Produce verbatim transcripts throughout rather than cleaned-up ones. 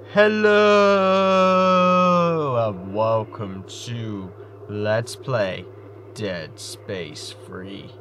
Hello and welcome to Let's Play Dead Space three.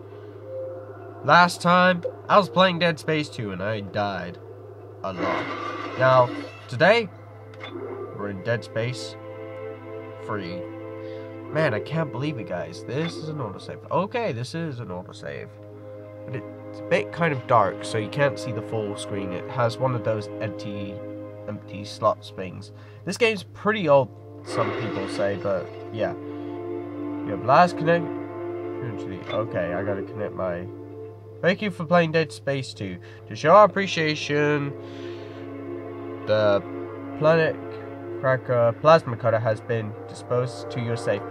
Last time I was playing Dead Space two and I died a lot. Now today we're in Dead Space three. Man, I can't believe it, guys. This is an autosave. Okay, this is an autosave. But it's a bit kind of dark, so you can't see the full screen. It has one of those empty empty slots things. This game's pretty old, some people say, but yeah. You have last connect. Okay, I gotta connect my. Thank you for playing Dead Space two. To show our appreciation, the planet cracker plasma cutter has been disposed to your safe.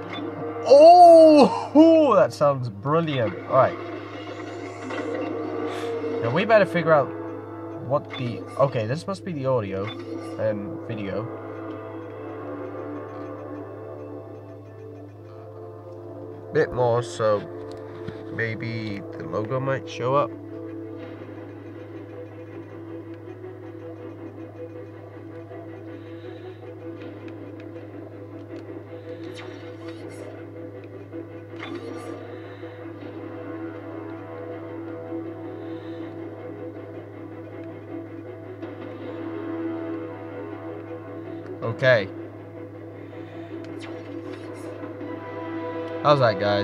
Oh, that sounds brilliant. Alright. Now we better figure out what the... Okay, this must be the audio and video. Bit more, so maybe the logo might show up. Okay. How's that, guys?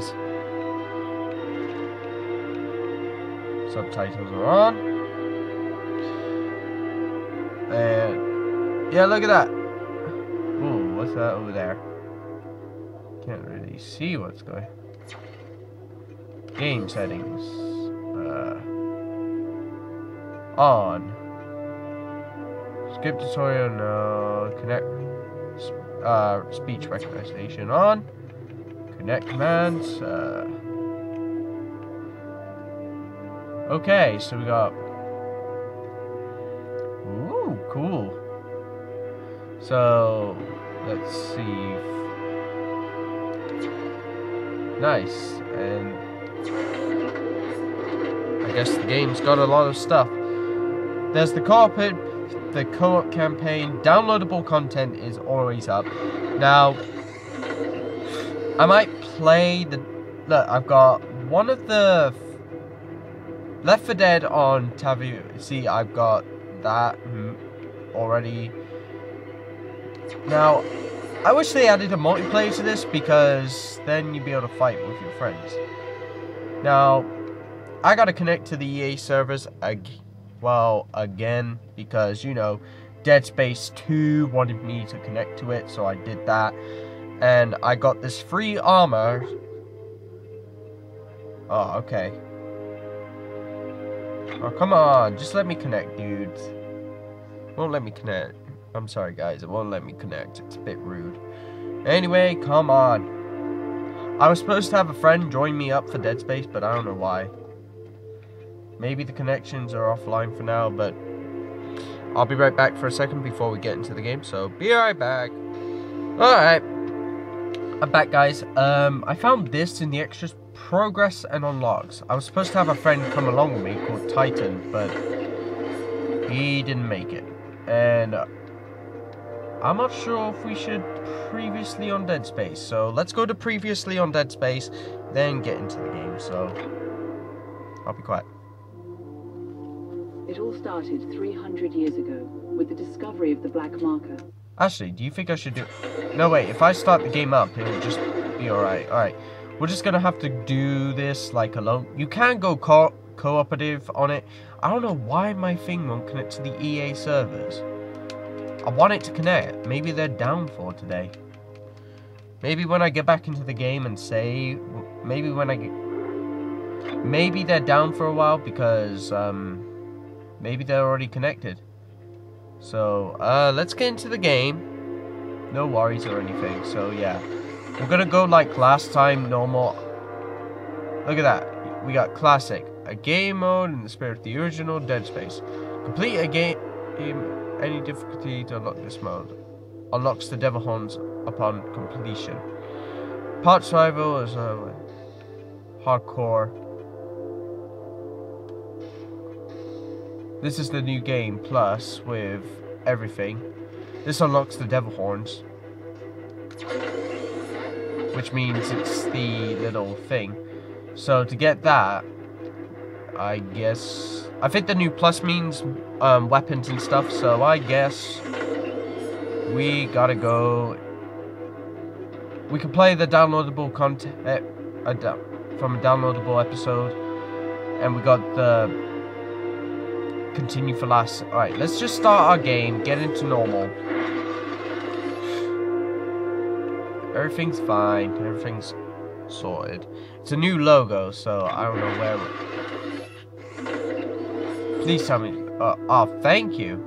Subtitles are on. And yeah, look at that. Ooh, what's that over there? Can't really see what's going. Game settings. Uh, on. Skip tutorial, no. Connect. Uh, speech recognition on. Connect commands. Uh, okay, so we got. Ooh, cool. So let's see. Nice, and I guess the game's got a lot of stuff. There's the carpet. The co-op campaign, downloadable content is always up. Now, I might play the... Look, I've got one of the... Left four Dead on Tavu. See, I've got that already. Now, I wish they added a multiplayer to this, because then you'd be able to fight with your friends. Now, I gotta connect to the E A servers again. Well, again, because, you know, Dead Space two wanted me to connect to it, so I did that. And I got this free armor. Oh, okay. Oh, come on, just let me connect, dudes. Won't let me connect. I'm sorry, guys, it won't let me connect. It's a bit rude. Anyway, come on. I was supposed to have a friend join me up for Dead Space, but I don't know why. Maybe the connections are offline for now, but I'll be right back for a second before we get into the game, so be right back. Alright, I'm back, guys. Um, I found this in the extras, progress and unlocks. I was supposed to have a friend come along with me called Titan, but he didn't make it. And uh, I'm not sure if we should previously on Dead Space, so let's go to previously on Dead Space, then get into the game, so I'll be quiet. It all started three hundred years ago with the discovery of the black marker. Actually, do you think I should do... No, wait, if I start the game up, it'll just be alright. Alright, we're just gonna have to do this, like, alone. You can go co cooperative on it. I don't know why my thing won't connect to the E A servers. I want it to connect. Maybe they're down for today. Maybe when I get back into the game and save... Maybe when I get... Maybe they're down for a while because, um... maybe they're already connected. So, uh, let's get into the game. No worries or anything. So, yeah. We're gonna go like last time, normal. Look at that. We got classic. A game mode in the spirit of the original Dead Space. Complete a game. Any difficulty to unlock this mode. Unlocks the devil horns upon completion. Part survival is uh, hardcore. This is the new game plus with everything. This unlocks the devil horns, which means it's the little thing. So to get that, I guess I think the new plus means um, weapons and stuff. So I guess we gotta go. We can play the downloadable content uh, uh, from a downloadable episode, and we got the continue for last. All right, let's just start our game, get into normal. Everything's fine. Everything's sorted. It's a new logo, so I don't know where. We're... Please tell me. Uh, oh, thank you.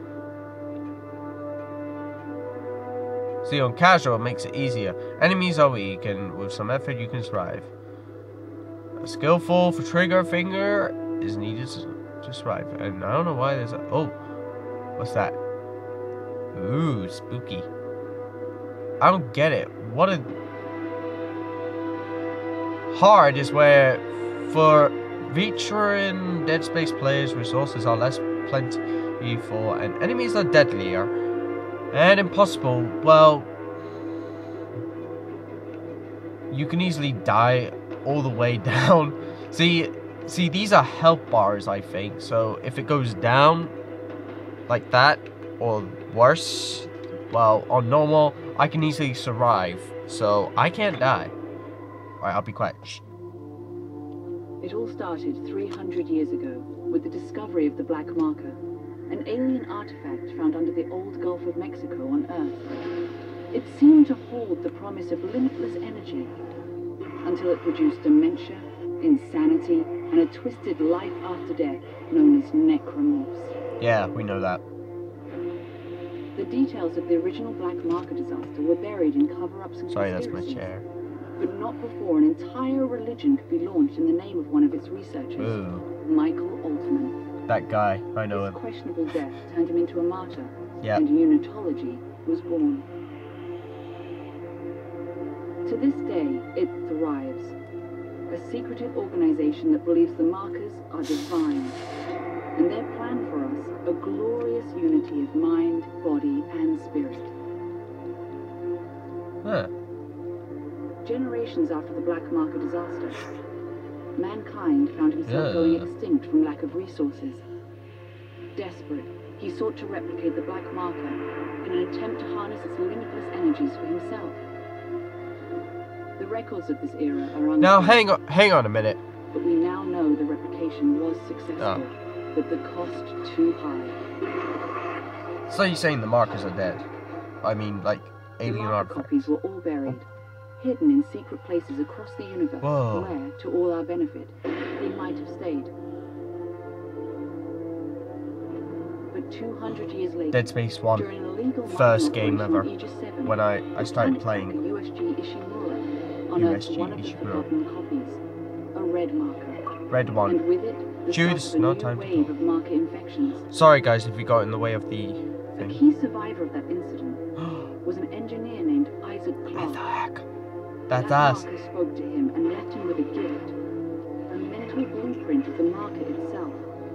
See, on casual, it makes it easier. Enemies are weak, and with some effort, you can survive. A skillful for trigger finger is needed to survive. And I don't know why there's a. Oh, what's that? Ooh, spooky. I don't get it. What a hard is where for veteran Dead Space players resources are less plentiful and enemies are deadlier and impossible. Well, you can easily die all the way down. See, see, these are health bars, I think. So if it goes down like that or worse, well, on normal, I can easily survive, so I can't die. Alright, I'll be quiet. Shh. It all started three hundred years ago with the discovery of the Black Marker, an alien artifact found under the old Gulf of Mexico on Earth. It seemed to hold the promise of limitless energy until it produced dementia, insanity, and a twisted life after death known as necromorphs. Yeah, we know that. The details of the original Black Marker disaster were buried in cover-ups and Sorry, that's my conspiracies, chair. but not before an entire religion could be launched in the name of one of its researchers, Ooh. Michael Altman. That guy, I know His him. questionable death turned him into a martyr, Yep. and unitology was born. To this day, it thrives. A secretive organization that believes the markers are divine, and their plan for us, a glorious unity of mind, body, and spirit. Huh. Generations after the Black Marker disaster, mankind found himself Yeah. going extinct from lack of resources. Desperate, he sought to replicate the Black Marker in an attempt to harness its limitless energies for himself. The records of this era are unclear. Now, hang on, hang on a minute. But we now know the replication was successful, Oh. but the cost too high. So you're saying the markers are dead? I mean, like, The alien marker artifacts. copies were all buried, hidden in secret places across the universe, Whoa. where, to all our benefit, they might have stayed. But two hundred years later, Dead Space one. during an illegal First mining game operation ever. on Aegis seven, When I, I the started planet playing. hacker U S G Ishimura unearthed U S G one of the Ishimura. forgotten copies, a red marker. Red one. And with it, the Jude, start of a no new time to wave talk. of marker infections. Sorry guys if we got in the way of the A thing. key survivor of that incident was an engineer named Issac What the Clarke. heck? That's That us. marker spoke to him and left him with a gift, a mental blueprint of the marker itself.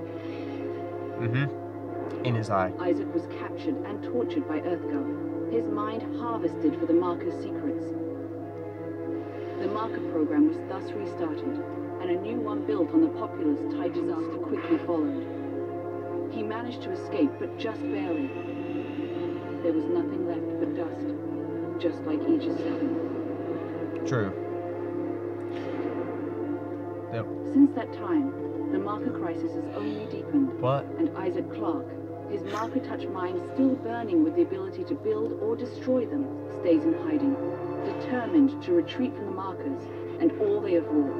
Mm-hmm. In his eye. Isaac was captured and tortured by EarthGov, his mind harvested for the marker's secrets. The marker program was thus restarted, and a new one built on the populous Thai disaster quickly followed. He managed to escape, but just barely. There was nothing left but dust, just like Aegis seven. True. Yep. Since that time, the marker crisis has only deepened, What? and Issac Clarke, his marker-touch mind still burning with the ability to build or destroy them, stays in hiding, determined to retreat from the markers and all they have wrought.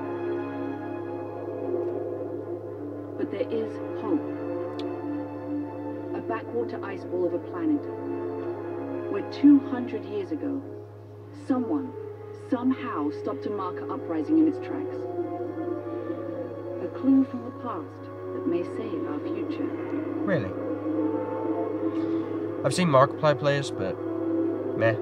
But there is hope. A backwater ice ball of a planet, where two hundred years ago, someone, somehow stopped a marker uprising in its tracks. A clue from the past that may save our future. Really? I've seen Markiplier players, but meh.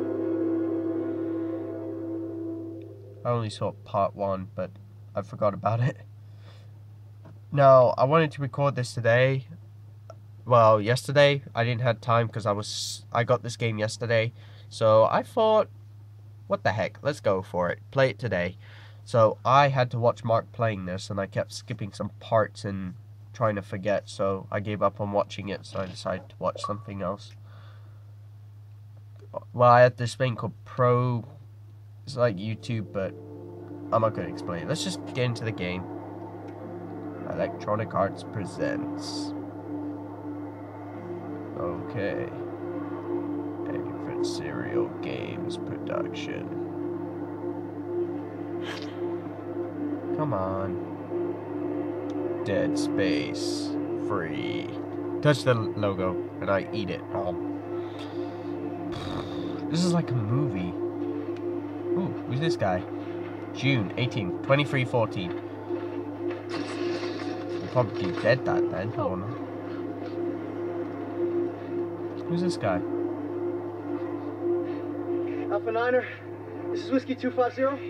I only saw part one, but I forgot about it. Now, I wanted to record this today. well, yesterday I didn't have time because I was I got this game yesterday, so I thought, what the heck, let's go for it, play it today. So I had to watch Mark playing this, and I kept skipping some parts and trying to forget, so I gave up on watching it, so I decided to watch something else. Well, I had this thing called Pro, it's like YouTube, but I'm not going to explain it. Let's just get into the game. Electronic Arts presents. Okay. Adversarial Games production. Come on. Dead Space. Free. Touch the logo and I eat it. Oh. This is like a movie. Ooh, who's this guy? June eighteenth, twenty-three fourteen. He'll probably be dead that then. Oh no. Who's this guy? Alpha Niner, this is Whiskey two five zero.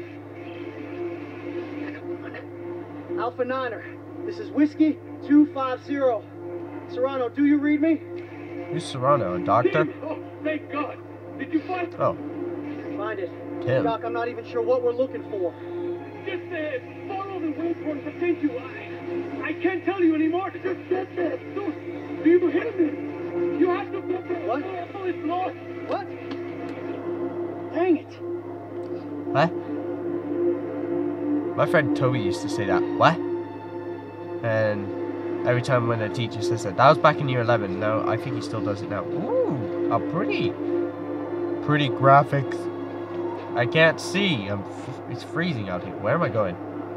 Alpha Niner, this is Whiskey two five zero. Serrano, do you read me? Who's Serrano? A doctor? Oh, thank God. Did you find it? Oh. Find it. Tim. Doc, I'm not even sure what we're looking for. Just uh, follow the waveforms that take you. I, I can't tell you anymore. Just get there. Do, do you hear me? You have to get there. What? Oh, it's lost. What? Dang it. What? My friend Toby used to say that. What? And every time when a teacher says that. That was back in year eleven. No, I think he still does it now. Ooh, how pretty. Pretty graphics. I can't see. I'm f it's freezing out here. Where am I going?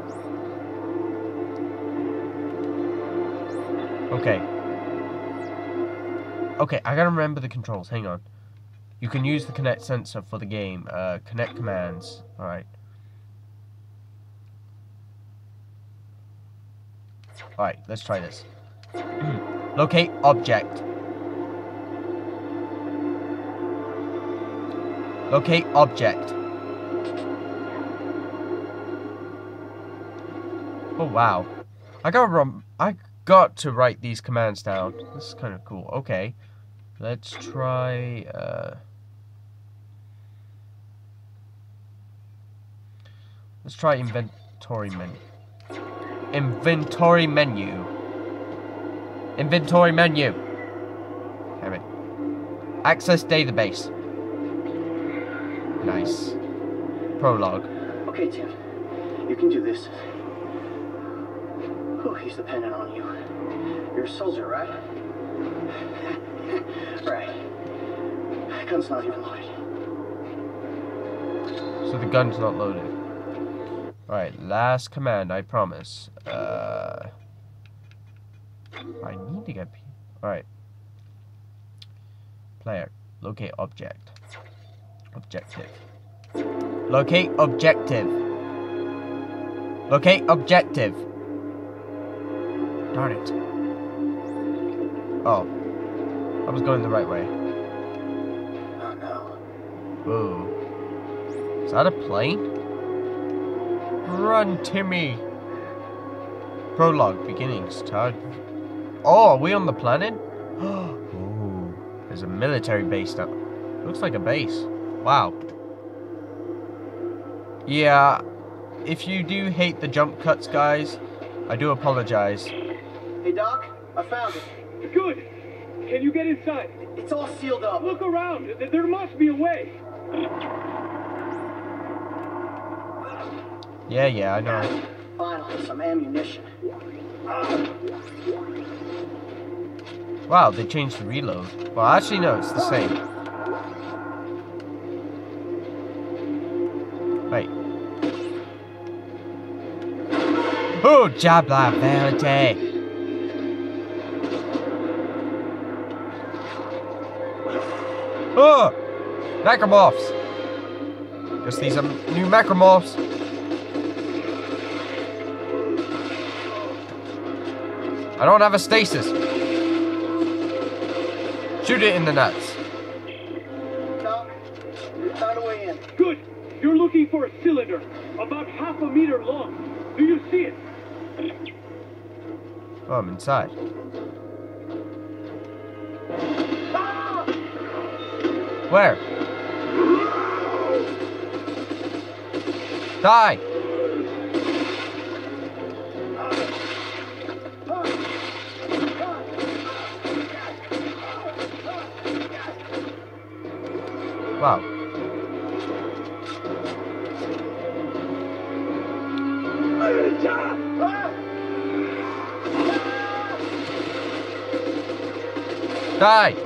Okay. Okay, I gotta remember the controls. Hang on. You can use the Connect sensor for the game. Uh, connect commands. Alright. Alright, let's try this. Locate object. Locate object. Oh wow. I got rum I got to write these commands down. This is kind of cool. Okay. Let's try uh Let's try inventory menu. Inventory menu. Inventory menu. Damn it. Access database. Nice. Prologue. Okay, Tim. You can do this. Oh, he's dependent on you. You're a soldier, right? Right. Gun's not even loaded. So the gun's not loaded. Alright, last command, I promise. Uh, I need to get... Alright. Player. Locate object. Objective. Locate objective. Locate objective. Darn it. Oh. I was going the right way. Oh no. Whoa. Is that a plane? Run, Timmy. Prologue, beginnings, Todd. Oh, are we on the planet? Oh, there's a military base now. Looks like a base. Wow. Yeah, if you do hate the jump cuts, guys, I do apologize. Hey, Doc, I found it. Good. Can you get inside? It's all sealed up. Look around. Th- There must be a way. Yeah, yeah, I know. Finally, some ammunition. Wow, they changed the reload. Well, actually, no, it's the same. Wait. Oh, job la verite. Oh! Macromorphs! Just these um, new macromorphs. I don't have a stasis. Shoot it in the nuts. Doc, we found a way in. Good. You're looking for a cylinder, about half a meter long. Do you see it? Oh, I'm inside. Where? Die! Wow. Die!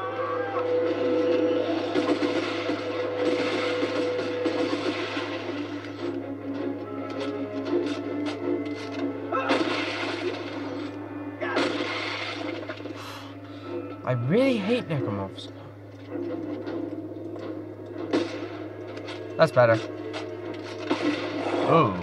I really hate necromorphs. That's better. Oh.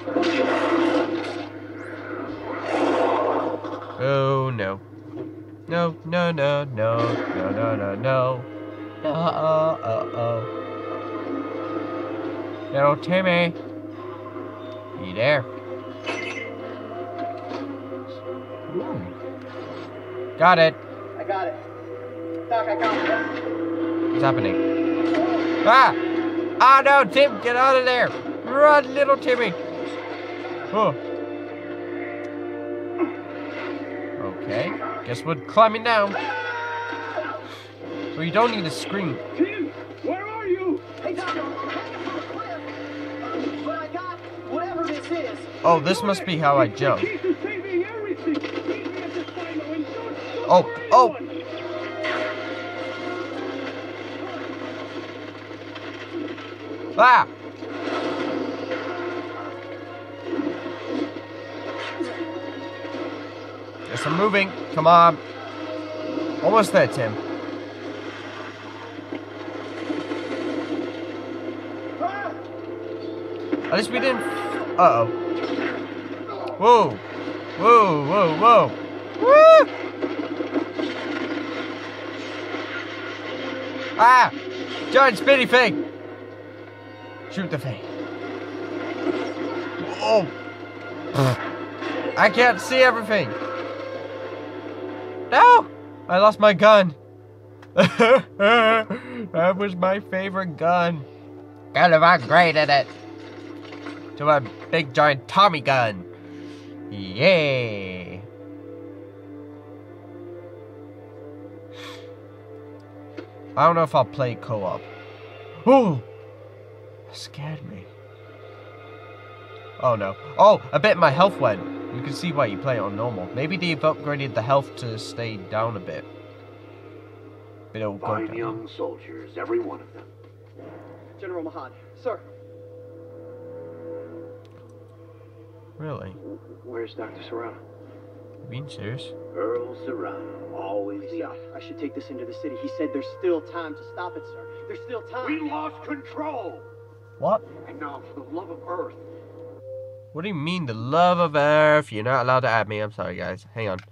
Oh no. No, no, no, no, no, no, no, no. Uh oh, uh oh. Little Timmy. You there? Ooh. Got it. I got it. Doc, I got it. What's happening? Ah! Ah no, Tim, get out of there! Run, little Timmy! Oh. Okay, guess we're climbing down. Well, you don't need to scream. Tim, where are you? Hey, Doc, but I got whatever this is. Oh, this must be how I jump. The key to saving everything. Meet me at the silo and don't show Oh, oh! anyone. Ah! Yes, I'm moving. Come on. Almost there, Tim. At least we didn't... Uh-oh. Whoa. Whoa, whoa, whoa. Woo! Ah! Giant spinny thing! Shoot the thing. Oh! I can't see everything. No! I lost my gun. That was my favorite gun. Kind of upgraded it to a big giant Tommy gun. Yay! I don't know if I'll play co-op. Ooh! That scared me. Oh no. Oh, I bet my health went. You can see why you play it on normal. Maybe they've upgraded the health to stay down a bit. But it'll go Fine down. young soldiers, every one of them. General Mahan, sir. Really? Where's Doctor Serrano? You being serious? Earl Serrano, always the Please, I should take this into the city. He said there's still time to stop it, sir. There's still time. We lost control! What? And now, for the love of Earth, What do you mean, the love of Earth? You're not allowed to add me. I'm sorry, guys. Hang on.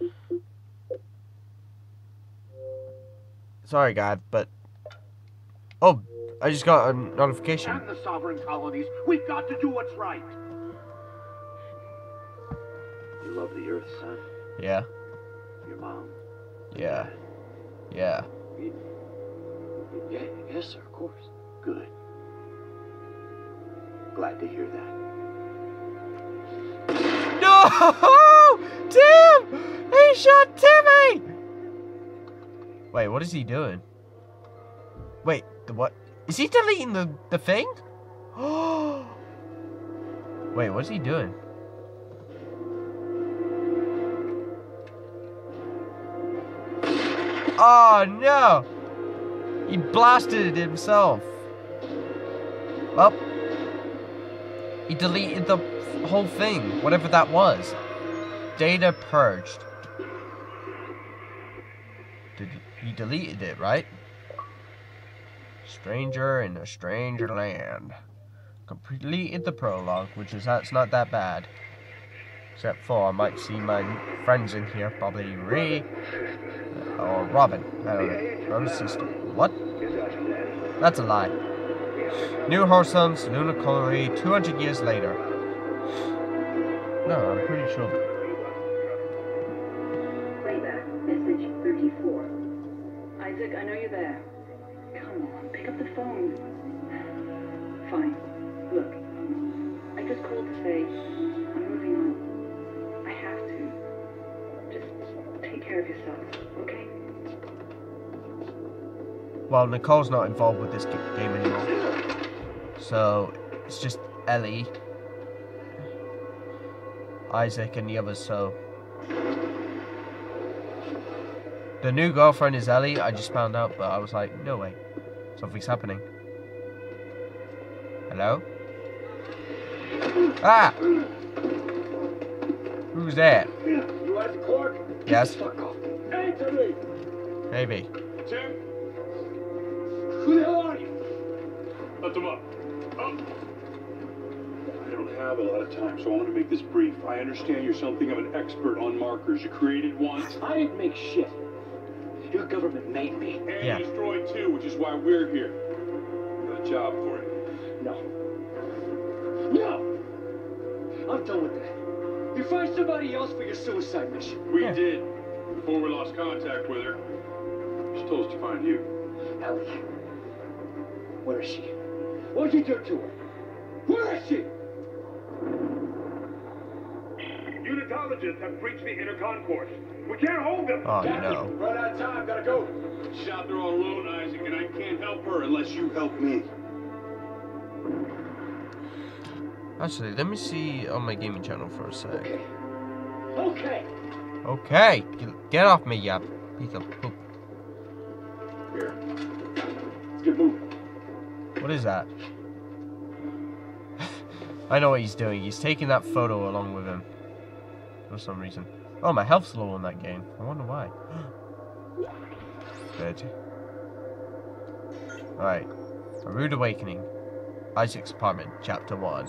Sorry, God, but... Oh, I just got a notification. and the sovereign colonies, we've got to do what's right. You love the Earth, son? Yeah, Your mom? yeah, yeah. Yeah, yes, sir, of course. Good. Glad to hear that. No! Tim! He shot Timmy! Wait, what is he doing? Wait, the what? Is he deleting the, the thing? Wait, what's he doing? Oh no! He blasted it himself. Well, he deleted the whole thing, whatever that was. Data purged. Did he deleted it, right? Stranger in a stranger land. Completed the prologue, which is that's not that bad. Except for I might see my friends in here, probably Ray or Robin. I don't know. Robin's sister. What? That's a lie. New Horizons, Lunar Colony, two hundred years later. No, I'm pretty sure. Playback, message thirty-four. Isaac, I know you're there. Come on, pick up the phone. Fine. Look, I just called to say I'm moving on. I have to. Just take care of yourself, okay? Well, Nicole's not involved with this game anymore. So, it's just Ellie, Isaac, and the others, so... The new girlfriend is Ellie, I just found out, but I was like, no way. Something's happening. Hello? Ah! Who's there? You Issac Clarke? Yes? Fuck off. Answer me! Maybe. Tim? Who the hell are you? Let them up. Up! I don't have a lot of time, so I want to make this brief. I understand you're something of an expert on markers. You created one. I didn't make shit. Your government made me. And Yeah. you destroyed two, which is why we're here. Got a job for you. No. No! I'm done with that. You find somebody else for your suicide mission. We Yeah. did. Before we lost contact with her. She told us to find you. Ellie. Where is she? What'd you do to her? Where is she? Unitologists have breached the inner concourse. We can't hold them. Oh, Captain, no. run out of time. Gotta go. She's out there all alone, Isaac, and I can't help her unless you help me. Actually, let me see on my gaming channel for a sec. Okay. Okay. Okay, get- get off me, you piece of poop. Here. Let's get moving. What is that? I know what he's doing. He's taking that photo along with him. For some reason. Oh, my health's low in that game. I wonder why. Good. Alright. A Rude Awakening. Isaac's Apartment, Chapter one.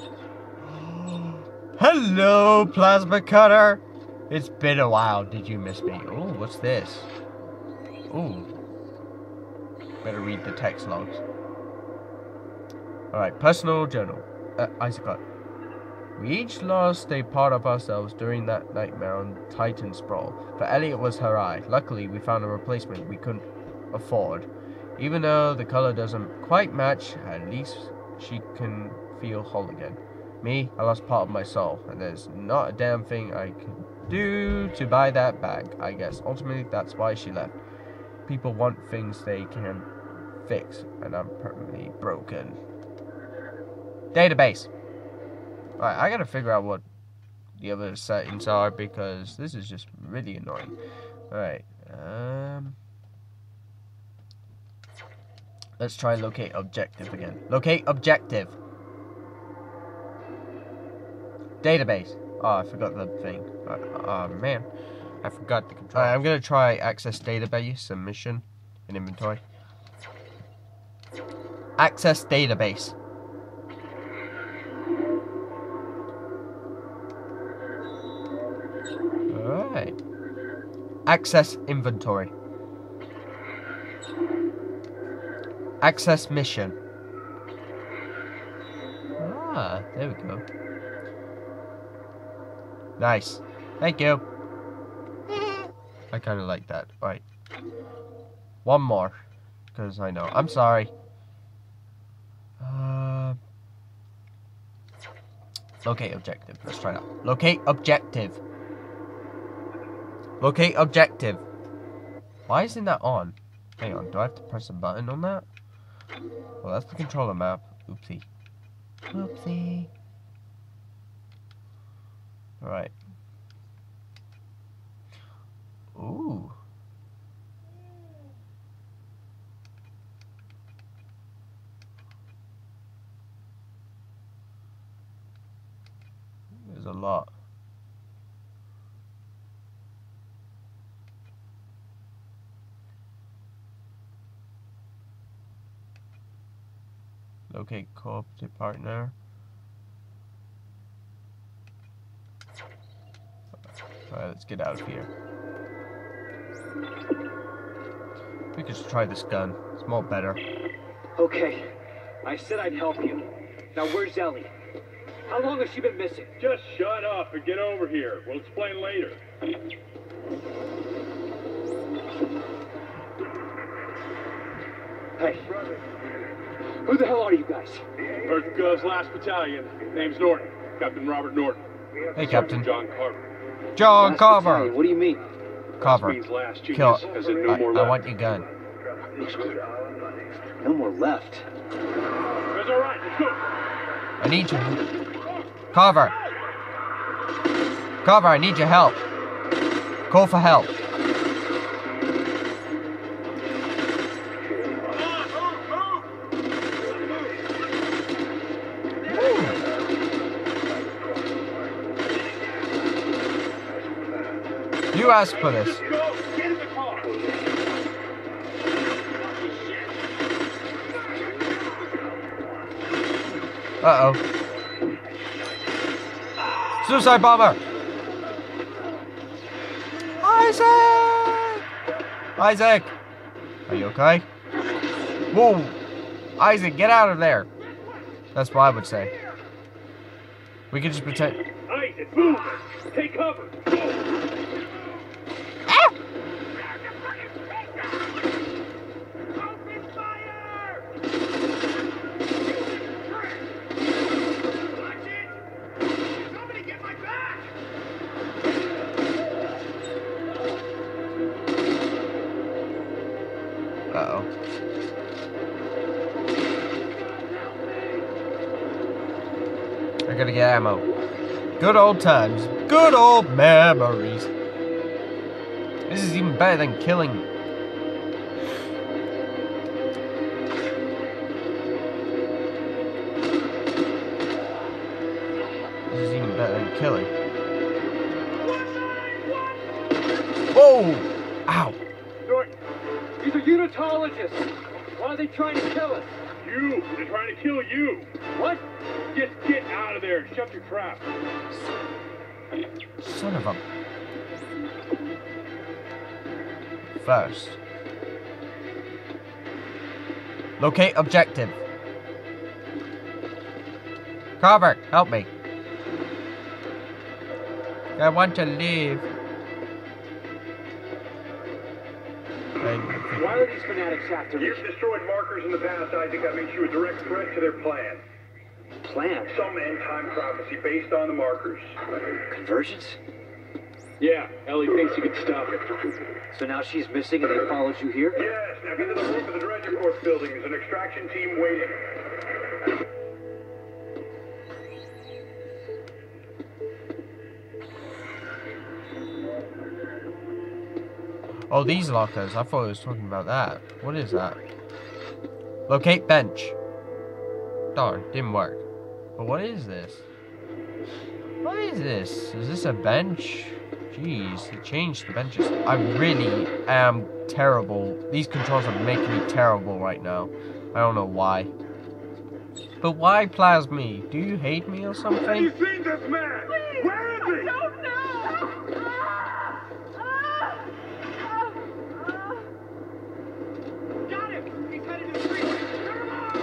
Hello, Plasma Cutter! It's been a while. Did you miss me? Oh, what's this? Oh. Better read the text logs. Alright, personal journal. Uh, Isaac Clarke. We each lost a part of ourselves during that nightmare on Titan Sprawl. For Ellie, it was her eye. Luckily, we found a replacement we couldn't afford. Even though the color doesn't quite match, at least she can feel whole again. Me, I lost part of my soul, and there's not a damn thing I can do to buy that back, I guess. Ultimately, that's why she left. People want things they can fix, and I'm permanently broken. Database. Alright, I gotta figure out what the other settings are because this is just really annoying. Alright, um... let's try locate objective again. Locate objective! Database. Oh, I forgot the thing. Oh, oh man. I forgot the control. Alright, I'm gonna try access database, submission, and inventory. Access database. Alright. Access inventory. Access mission. Ah, there we go. Nice. Thank you. I kind of like that. Alright. One more. Because I know. I'm sorry. Uh, locate objective. Let's try that. Locate objective. Locate objective. Why isn't that on? Hang on. Do I have to press a button on that? Well, that's the controller map. Oopsie. Oopsie. Alright. Ooh. There's a lot. Locate cooperative partner. Alright, let's get out of here. We could just try this gun. It's more better. Okay. I said I'd help you. Now where's Ellie? How long has she been missing? Just shut up and get over here. We'll explain later. Hey. Who the hell are you guys? Earth Gov's last battalion. Name's Norton. Captain Robert Norton. Hey, Captain. John Carver. John Last Carver. battalion, what do you mean? Carver. Means last, Kill. genius, as in no I, more I left. want your gun. No more left. That's all right. Let's go. I need you. Carver. Carver, I need your help. Call for help. You asked for this. Go. Get in the car. Uh-oh. Suicide bomber! Isaac! Isaac! Are you okay? Whoa! Isaac, get out of there! That's what I would say. We can just pretend... Isaac, move! Take cover! Go! Ah! Open fire! Watch it! Somebody get my back! Uh-oh. I gotta get ammo. Good old times. Good old memories. This is even better than killing. This is even better than killing. Whoa! Ow! Norton, these are unitologists. Why are they trying to kill us? You! They're trying to kill you! What? Just get out of there! Shut your trap! Son of a... First. Locate objective. Carver, help me. I want to leave. Why are these fanatics after me? You've destroyed markers in the past, Isaac. That makes you a direct threat to their plan. Plan? Some end-time prophecy based on the markers. Convergence? Yeah, Ellie thinks you can stop it. So now she's missing and they followed you here? Yes, now get to the roof of the Dredger Corps building. There's an extraction team waiting. Oh, these lockers. I thought I was talking about that. What is that? Locate bench. Darn, didn't work. But what is this? What is this? Is this a bench? Jeez, it changed the benches. I really am terrible. These controls are making me terrible right now. I don't know why. But why Plasmy? Do you hate me or something? Have you seen this man? Where is he? I don't know. Got him! He's headed to the street! Turn him off!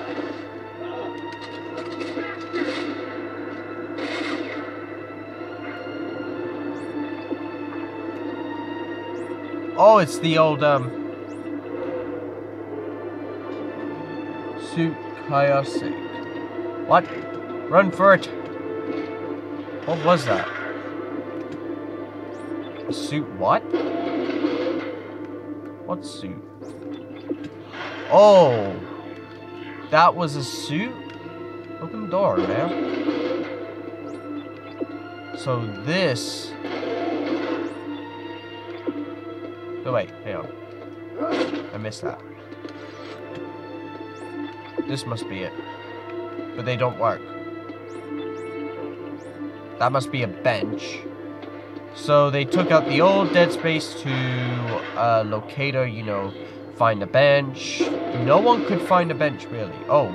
Oh, it's the old, um... Suit Kayase. What? Run for it! What was that? A suit what? What suit? Oh! That was a suit? Open the door, man. So this... Oh wait, hang on. I missed that. This must be it. But they don't work. That must be a bench. So they took out the old Dead Space to uh, locator, you know, find a bench. No one could find a bench, really. Oh.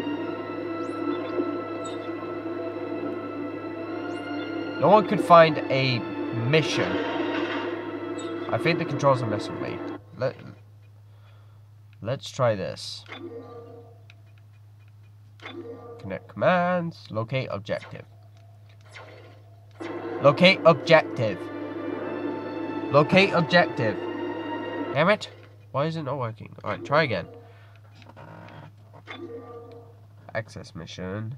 No one could find a mission. I think the controls are messing with me. Let, let's try this. Connect commands. Locate objective. Locate objective. Locate objective. Damn it. Why is it not working? Alright, try again. Access mission.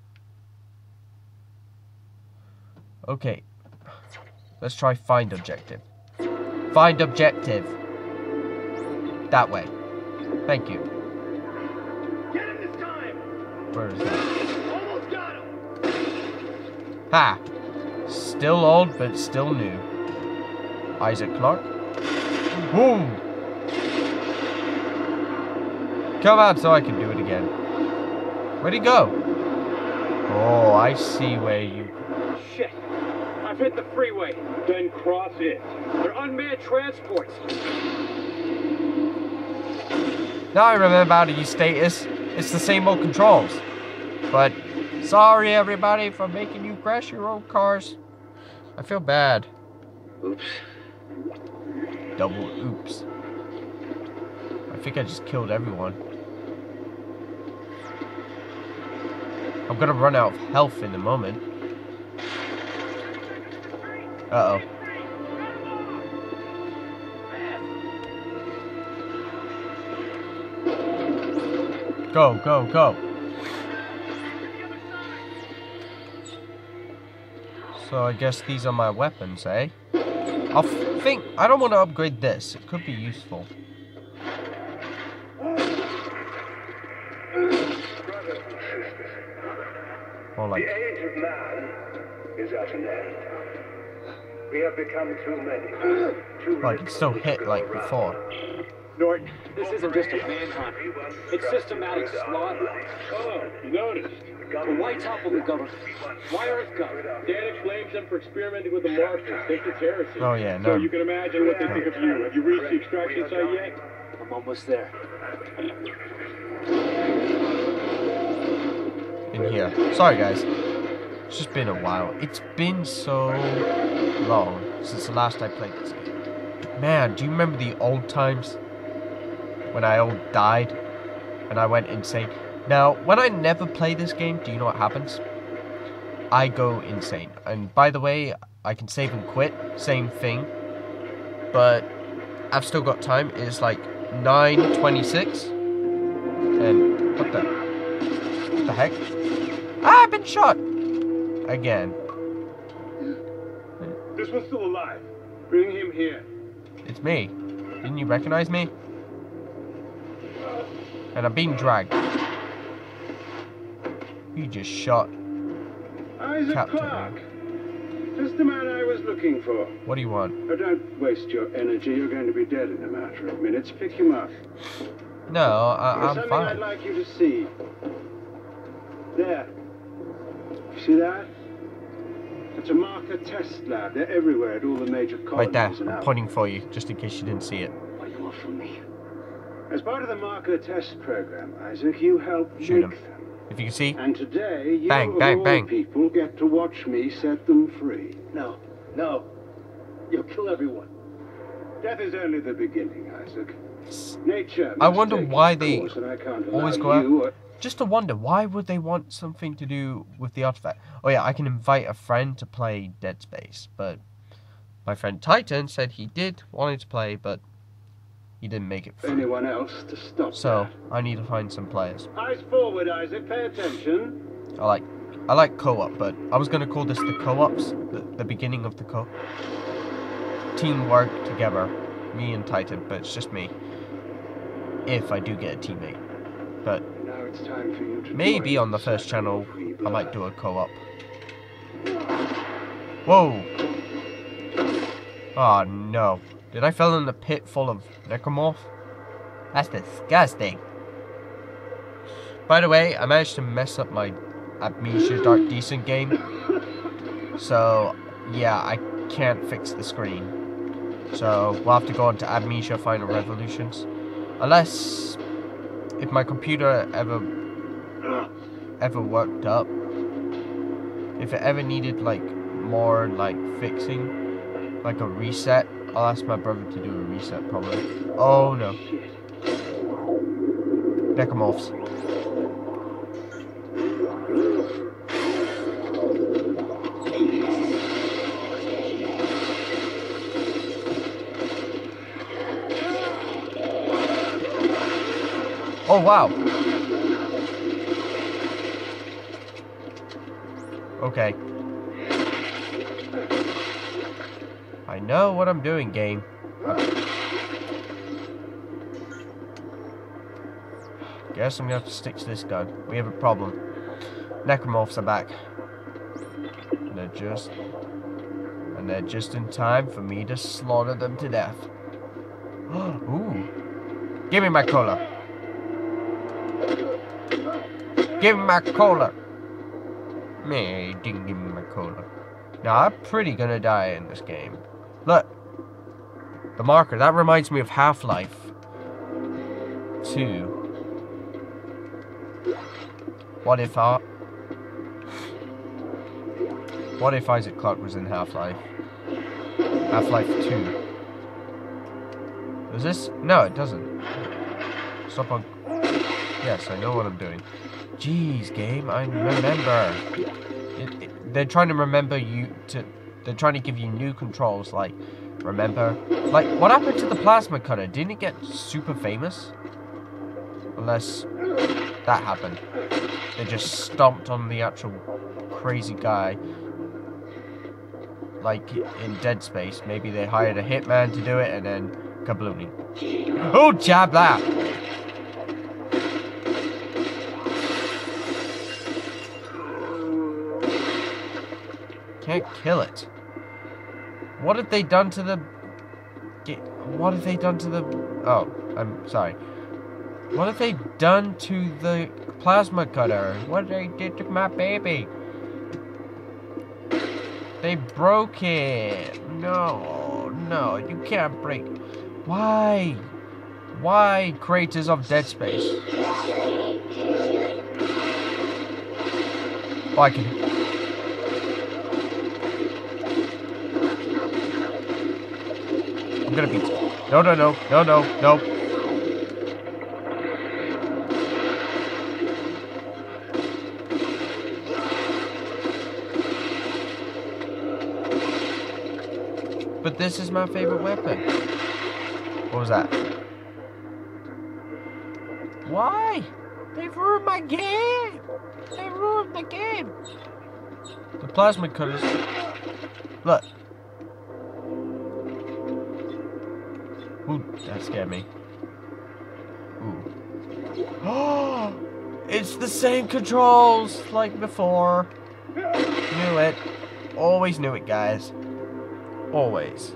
Okay. Let's try find objective. Find objective. That way. Thank you. Get him this time! Where is that? Almost got him! Ha! Still old, but still new. Issac Clarke. Boom! Come on so I can do it again. Where'd he go? Oh, I see where you... Shit! I've hit the freeway. Then cross it. They're unmanned transports. Now I remember how to use status. It's the same old controls. But sorry everybody for making you crash your own cars. I feel bad. Oops. Double oops. I think I just killed everyone. I'm gonna run out of health in a moment. Uh-oh. Go, go, go. So I guess these are my weapons, eh? I think I don't want to upgrade this. It could be useful. Or like, The age of man is at an end. We have become too many. Too like it's still hit like before. Norton, this isn't just a manhunt. It's systematic slaughter. Oh, you noticed. The White toppled the government. Why Earth government? Danik blames them for experimenting with the markers. Thinks it's heresy. Oh yeah, So no. you can imagine what they think of you. Have you reached the extraction site yet? I'm almost there. In here. Sorry guys. It's just been a while. It's been so long since the last I played this game. Man, do you remember the old times? When I all died and I went insane. Now, when I never play this game, do you know what happens? I go insane. And by the way, I can save and quit. Same thing. But I've still got time. It's like nine twenty-six. And what the... What the heck? Ah, I've been shot! Again. This one's still alive. Bring him here. It's me. Didn't you recognize me? And I'm being dragged. You just shot Issac Captain. Clarke. Just the man I was looking for. What do you want? Oh, don't waste your energy. You're going to be dead in a matter of minutes. Pick him up. No, I, There's I'm something fine. I'd like you to see. There. See that? It's a marker test lab. They're everywhere at all the major colonies. Right there. and I'm out- pointing for you, just in case you didn't see it. What do you want from me? As part of the marker test program, Isaac, you helped Shoot make him. them. If you can see. And today, you Bang, of bang, all bang. people get to watch me set them free. No, no. You'll kill everyone. Death is only the beginning, Isaac. Nature. I must wonder take why its they course, and I can't always allow go out- you or- Just to wonder, why would they want something to do with the artifact? Oh yeah, I can invite a friend to play Dead Space, but my friend Titan said he did wanted to play, but he didn't make it through. anyone else to stop So that. I need to find some players. Eyes forward, Isaac. Pay attention. I like I like co-op, but I was gonna call this the co-ops, the, the beginning of the co. Teamwork together, me and Titan, but it's just me. If I do get a teammate, but Now it's time for you to maybe join on the first Saturday channel Free I might Blood. do a co-op. Whoa! Oh no! Did I fall in the pit full of necromorph? That's disgusting. By the way, I managed to mess up my Amnesia Dark Decent game. So, yeah, I can't fix the screen. So, we'll have to go on to Amnesia Final Revolutions. Unless, if my computer ever, ever worked up, if it ever needed, like, more, like, fixing, like a reset, I'll ask my brother to do a reset, probably. Oh, no. Necromorphs. Oh, wow. Okay. I know what I'm doing, game. Guess I'm gonna have to stick to this gun. We have a problem. Necromorphs are back. And they're just... And they're just in time for me to slaughter them to death. Ooh. Give me my cola. Give me my cola. Me, didn't give me my cola. Now, I'm pretty gonna die in this game. Look. The marker. That reminds me of Half-Life two. What if I... What if Issac Clarke was in Half-Life? Half-Life two. Does this? No, it doesn't. Stop on... Yes, I know what I'm doing. Jeez, game, I remember. It, it, they're trying to remember you to... They're trying to give you new controls, like... Remember? Like, what happened to the plasma cutter? Didn't it get super famous? Unless... That happened. They just stomped on the actual crazy guy. Like in Dead Space. Maybe they hired a hitman to do it and then kablooey. Oh, jab that! Can't kill it. What have they done to the... What have they done to the... Oh, I'm sorry. What have they done to the plasma cutter? What they did to my baby? They broke it. No, no, you can't break. Why? Why, creators of Dead Space? Oh, I can... I'm gonna beat... No, no, no, no, no, no. But this is my favorite weapon. What was that? Why? They've ruined my game! They ruined the game! The plasma cutters... Look. Ooh, that scared me. Ooh. Oh! It's the same controls like before. Knew it. Always knew it, guys. Always.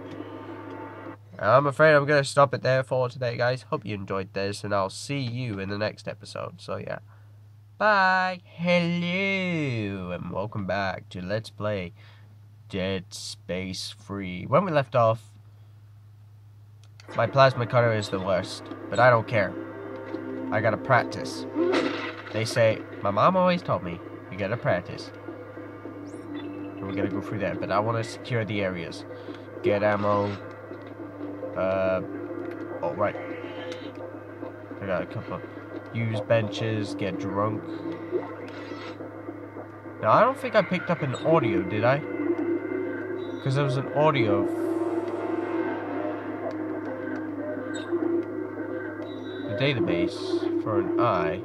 I'm afraid I'm going to stop it there for today, guys. Hope you enjoyed this, and I'll see you in the next episode. So, yeah. Bye. Hello, and welcome back to Let's Play Dead Space three. When we left off, my plasma cutter is the worst, but I don't care. I gotta practice. They say, my mom always told me, you gotta practice. We're gonna go through that, but I want to secure the areas. Get ammo. Uh. Oh, right. I got a couple. Use benches. Get drunk. Now, I don't think I picked up an audio, did I? Because there was an audio. The database for an eye.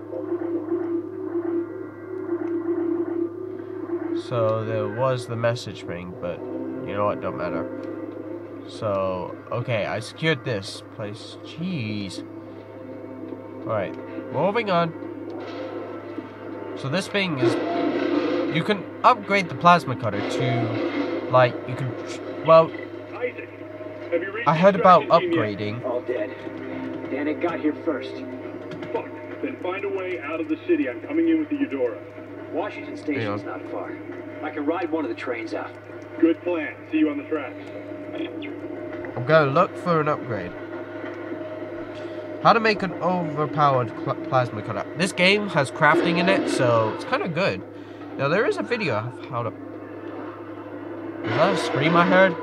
So there was the message ring, but you know what, don't matter. So, okay, I secured this place. Jeez. Alright, moving on. So this thing is... You can upgrade the plasma cutter to, like, you can... Well, Isaac, have you reached I heard about extraction team upgrading. All dead. Danik got here first. yet? Fuck. Then find a way out of the city. I'm coming in with the Eudora. Washington Station's not far. I can ride one of the trains out. Good plan. See you on the tracks. I'm gonna look for an upgrade. How to make an overpowered pl plasma cutter. This game has crafting in it, so it's kind of good. Now there is a video of how to... Was that a scream I heard?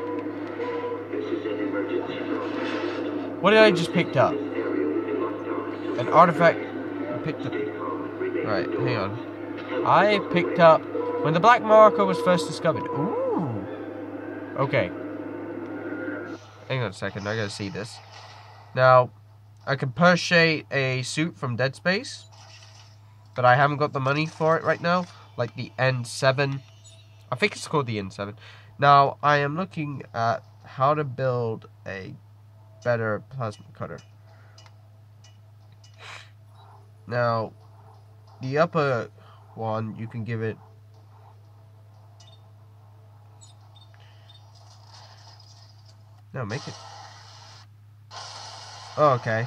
What did I just pick up? An artifact I picked up. Alright, hang on. I picked up when the black marker was first discovered. Ooh. Okay. Hang on a second, I gotta see this. Now, I can purchase a suit from Dead Space, but I haven't got the money for it right now. Like the N seven. I think it's called the N seven. Now, I am looking at how to build a better plasma cutter. Now, the upper one, you can give it... No, make it... Oh, okay.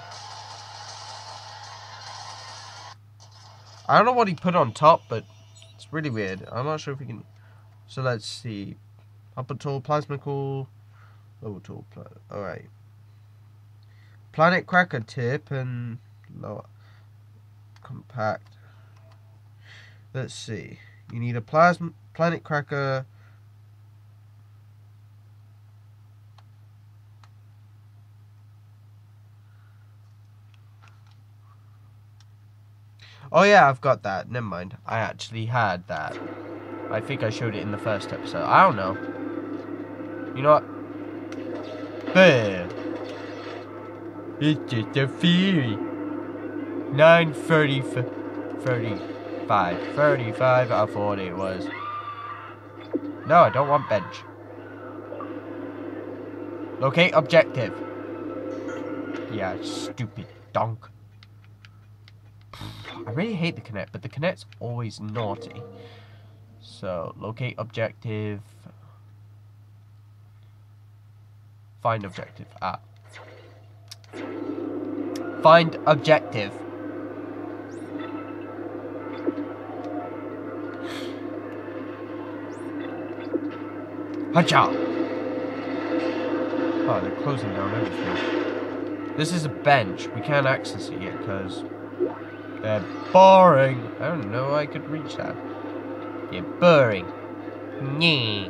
I don't know what he put on top, but it's really weird. I'm not sure if we can... So let's see. Upper tool, plasma cool. Lower tool, pla alright. Planet cracker tip and lower. Compact. Let's see. You need a plasma planet cracker. Oh yeah, I've got that. Never mind. I actually had that. I think I showed it in the first episode. I don't know. You know what? Bam. It's just a theory. nine thirty, thirty-five. thirty-five, I thought it was. No, I don't want bench. Locate objective. Yeah, stupid donk. I really hate the Kinect, but the Kinect's always naughty. So, locate objective. Find objective. Ah. Find objective. Hacha! Oh, they're closing down everything. This is a bench. We can't access it yet because they're boring. I don't know I could reach that. You're boring. Nyeh.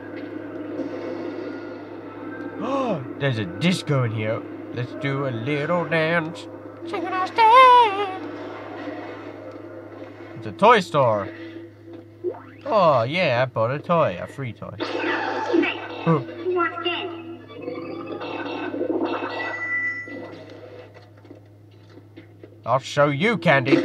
Oh, there's a disco in here. Let's do a little dance. Synchronized dance. It's a toy store. Oh, yeah, I bought a toy. A free toy. Hey, who wants candy? I'll show you candy.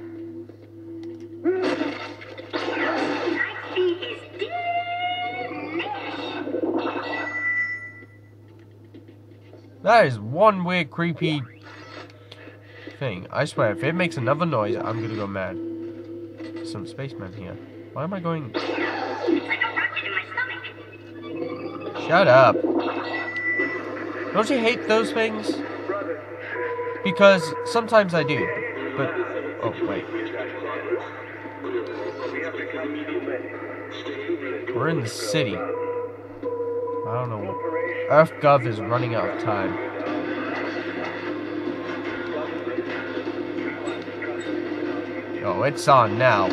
That is one weird, creepy thing. I swear, if it makes another noise, I'm gonna go mad. There's some spaceman here. Why am I going? It's like a rocket in my stomach. Shut up. Don't you hate those things? Because sometimes I do. But oh wait. We're in the city. I don't know. EarthGov is running out of time. Oh, it's on now.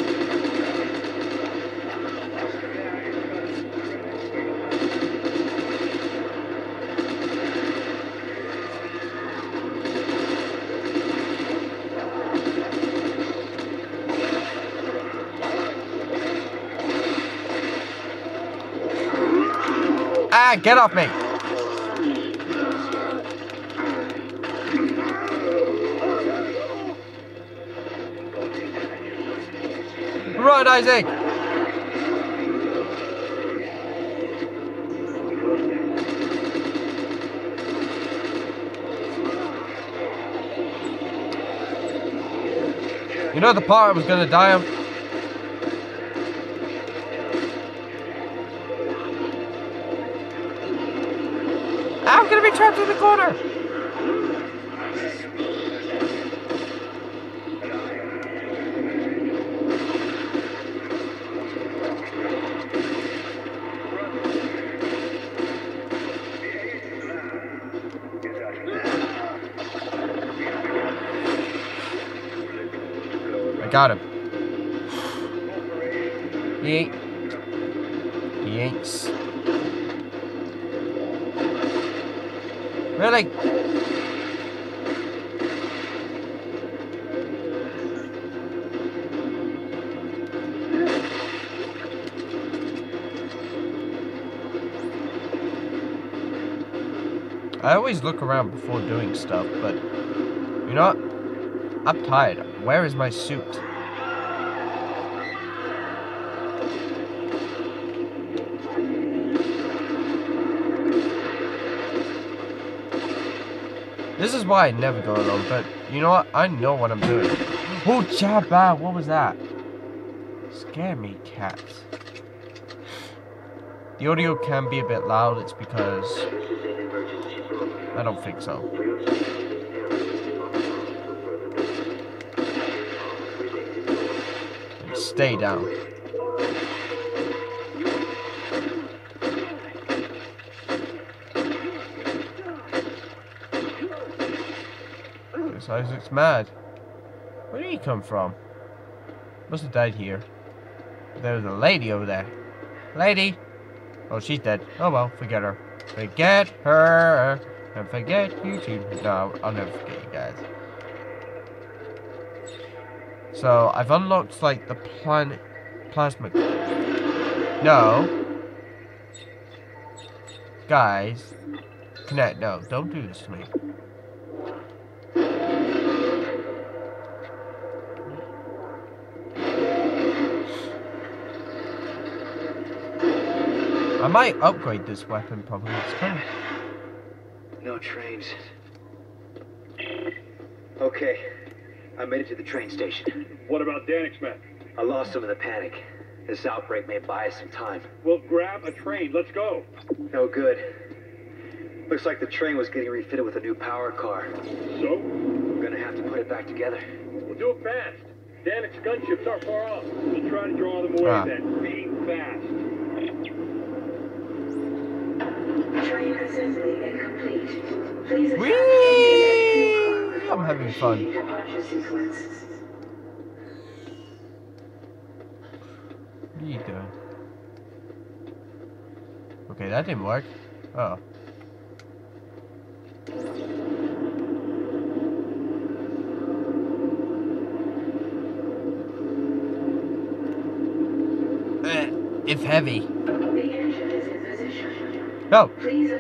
Ah, get off me! Run, Isaac! You know the part I was gonna die of? I'm gonna be trapped in the corner! I got him. He ain't. He ain't. Really? I always look around before doing stuff, but You know what? I'm tired. Where is my suit? This is why I never go alone, but you know what? I know what I'm doing. Oh, Jabba! What was that? Scare me, cats. The audio can be a bit loud. It's because I don't think so. Stay down. This Isaac's mad. Where did he come from? Must have died here. There's a lady over there. Lady! Oh, she's dead. Oh well, forget her. Forget her! And forget you too. No, I'll never forget you guys. So, I've unlocked, like, the planet... Plasma... No. Guys. Connect. No, don't do this to me. I might upgrade this weapon, probably. It's kind of... No trains. Okay. I made it to the train station. What about Danik's men? I lost some of the panic. This outbreak may buy us some time. Well, grab a train. Let's go. No good. Looks like the train was getting refitted with a new power car. So? We're gonna have to put it back together. We'll do it fast. Danik's gunships aren't far off. We'll try to draw them away ah. then. Be fast. Train assembly incomplete. Please Whee! I'm having fun. What are you doing? Okay, that didn't work. Oh. Eh, if heavy. The engine is in position. No. Please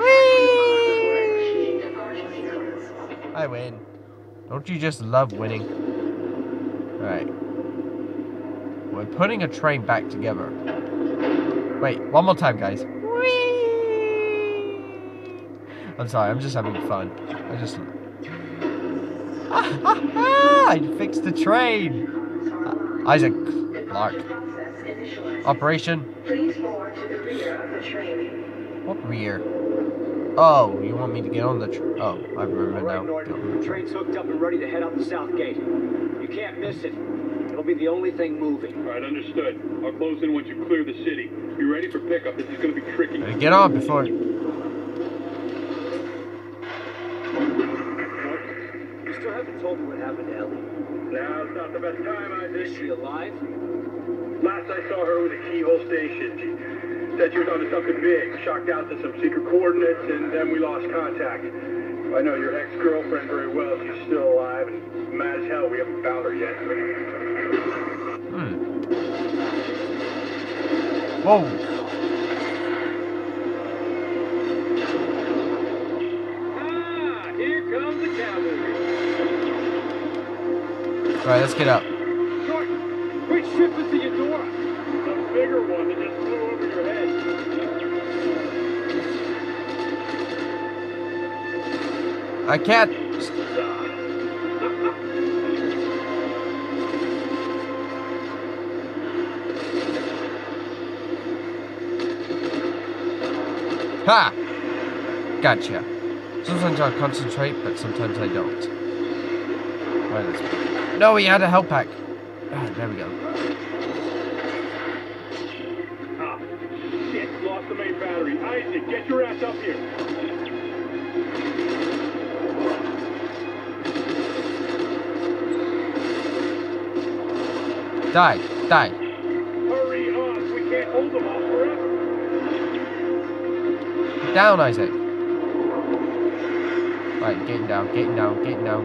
I win. Don't you just love winning? Alright. We're putting a train back together. Wait, one more time, guys. Whee! I'm sorry, I'm just having fun. I just... Ah, ah, ah, I fixed the train! Uh, Issac Clarke. Operation. Please board to the rear of the train. What rear? Oh, you want me to get on the train? Oh, I remember now. The train's hooked up and ready to head out the south gate. You can't miss it. It'll be the only thing moving. All right, understood. I'll close in once you clear the city. Be ready for pickup. This is going to be tricky. Better get on before... You still haven't told me what happened to Ellie. Now's not the best time, I Is she alive? Last I saw her was a keyhole station. She said she was onto something big, shocked out to some secret coordinates, and then we lost contact. I know your ex-girlfriend very well. She's still alive, and mad as hell we haven't found her yet. Hmm. Whoa. Ah, here comes the cavalry. Alright, let's get up. Short, which ship is the Eudora? The bigger one that just flew over your head. I can't. Ha! Gotcha. Sometimes I concentrate, but sometimes I don't. Right, let's... No, we had a health pack. Ah, there we go. Ah, shit, lost the main battery. Isaac, get your ass up here. Die, die. Hurry up, we can't hold them all forever. Down, Isaac. Right, getting down, getting down, getting down.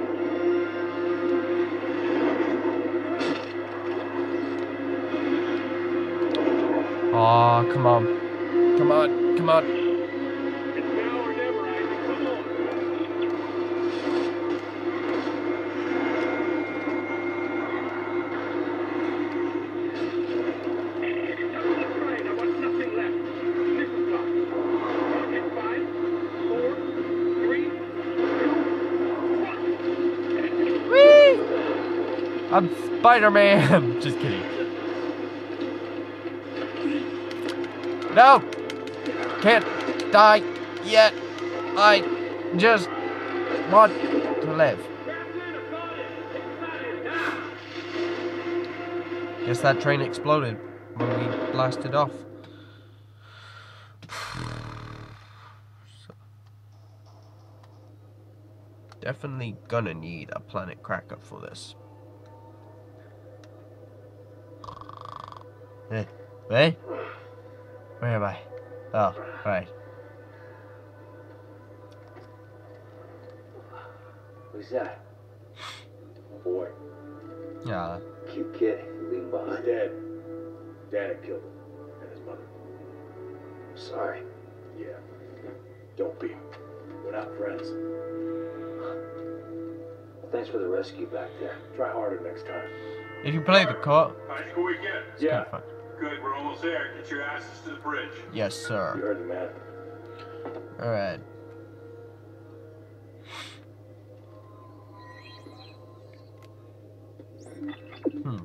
Aw, oh, come on. Come on, come on. It's now or never, Isaac, come I'm Spider-Man. Just kidding. No! Can't die yet. I just want to live. Guess that train exploded when we blasted off. So, definitely gonna need a planet cracker for this. Hey, hey, where am I? Oh, right. Who's that? My boy. Yeah. Cute kid. Leaving behind. He's dead. Dad had killed him. And his mother. Sorry. Yeah. Don't be. We're not friends. Well, thanks for the rescue back there. Try harder next time. If you play the co-op, High school weekend. it's Yeah. kind of fun. Good, we're almost there. Get your asses to the bridge. Yes, You sir. heard the man. Alright. Hmm.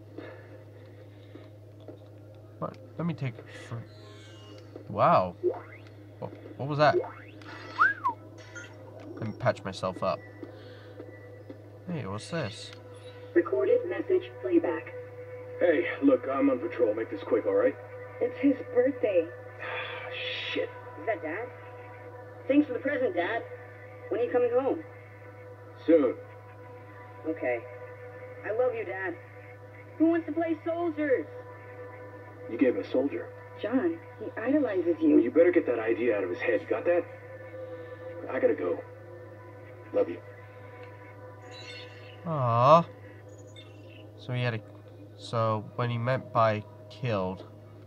What? Let me take. For... Wow. What, what was that? Let me patch myself up. Hey, what's this? Recorded message playback. Hey, look, I'm on patrol. Make this quick, all right? It's his birthday. Shit. Is that Dad? Thanks for the present, Dad. When are you coming home? Soon. Okay. I love you, Dad. Who wants to play soldiers? You gave him a soldier. John, he idolizes Well, you. you better get that idea out of his head. You got that? I gotta go. Love you. Aww. So he had a... So, when he meant by killed...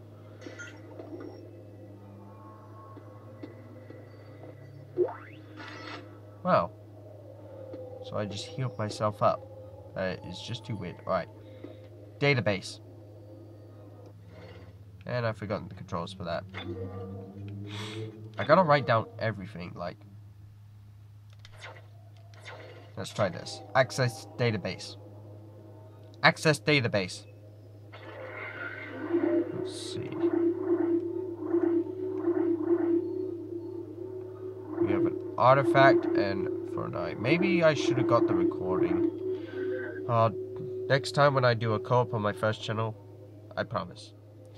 Wow. So I just healed myself up. Uh, it's just too weird. Alright. Database. And I've forgotten the controls for that. I gotta write down everything, like... Let's try this. Access database. Access database. Let's see. We have an artifact and for a night. Maybe I should have got the recording. Uh, next time when I do a co-op on my first channel, I promise.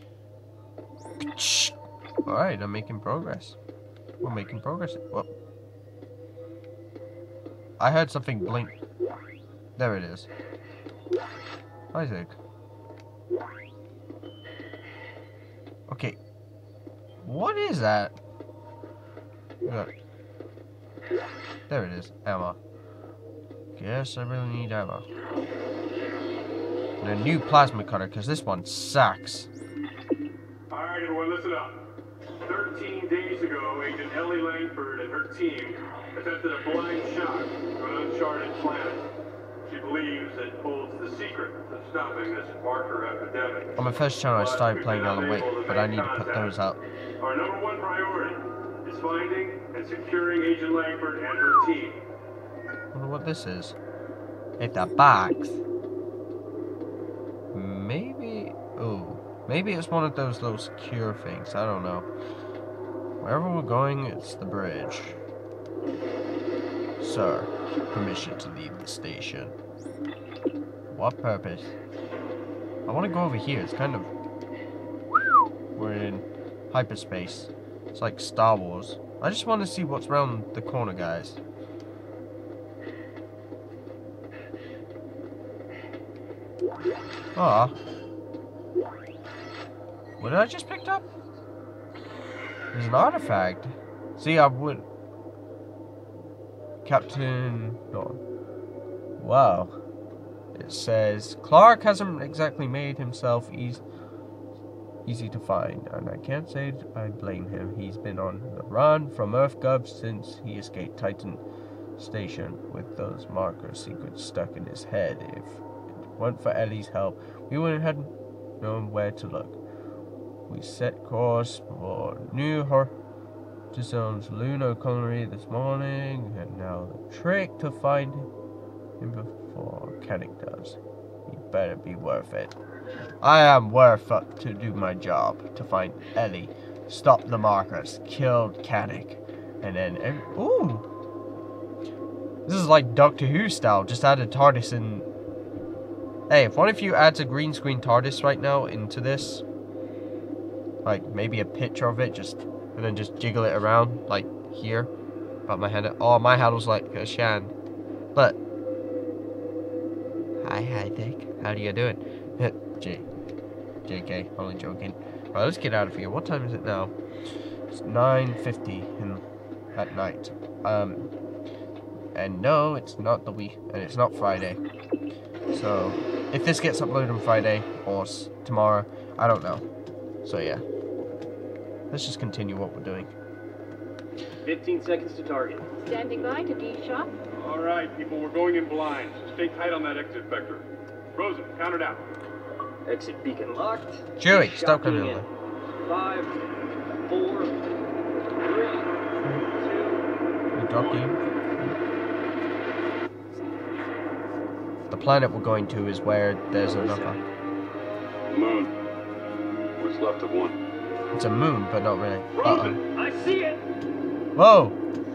Alright, I'm making progress. We're making progress. Well, I heard something blink. There it is. Isaac. Okay. What is that? Look. There it is. Ammo. Guess I really need ammo. And a new plasma cutter, because this one sucks. Alright, everyone, listen up. Thirteen days ago, Agent Ellie Langford and her team attempted a blind shot to an uncharted planet. She believes it holds the secret to stopping this marker epidemic. On my first channel, I started playing Alan Wake, but I need to put those up. Our number one priority is finding and securing Agent Langford and her team. I wonder what this is. It's a box. Maybe... Oh. Maybe it's one of those little secure things. I don't know. Wherever we're going, it's the bridge. Sir, permission to leave the station. What purpose? I want to go over here. It's kind of... We're in hyperspace. It's like Star Wars. I just want to see what's around the corner, guys. Ah. What did I just picked up? There's an artifact. See, I would... Captain... No. Wow. It says, Clarke hasn't exactly made himself easy, easy to find, and I can't say I blame him. He's been on the run from EarthGov since he escaped Titan Station with those marker secrets stuck in his head. If it weren't for Ellie's help, we wouldn't have known where to look. We set course for New Horizons lunar colony this morning, and now the trick to find him before Kennick does. You better be worth it. I am worth it to do my job. To find Ellie. Stop the markers. Killed Kanik. And then... Ooh! This is like Doctor Who style. Just add a TARDIS in... Hey, if one of you adds a green screen TARDIS right now into this... Like, maybe a picture of it, just... And then just jiggle it around, like, here. About my hand. Oh, my handle's like a Shan. But... Hi, Isaac. How do you doing? J. J K. Only joking. Right, let's get out of here. What time is it now? It's nine fifty in at night. Um... And no, it's not the week, and it's not Friday. So, if this gets uploaded on Friday or s tomorrow, I don't know. So yeah, let's just continue what we're doing. Fifteen seconds to target. Standing by to D-shot. All right, people, we're going in blind. So stay tight on that exit vector. Rosen, count it out. Exit beacon locked. Chewie, stop coming in. Five, four, three, two. You docking? The planet we're going to is where there's another. Moon. What's left of one? It's a moon, but not really. Rosen, Uh-oh. I see it. Whoa!